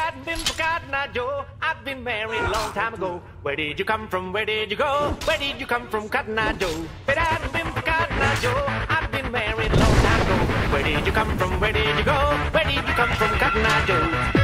hadn't been for Cotton Eye Joe, I'd been married a long time ago. Where did you come from? Where did you go? Where did you come from, Cotton Eye Joe? If it hadn't been for Cotton Eye Joe, I'd been married a long time ago. Where did you come from? Where did you go? Where did you come from, Cotton Eye Joe?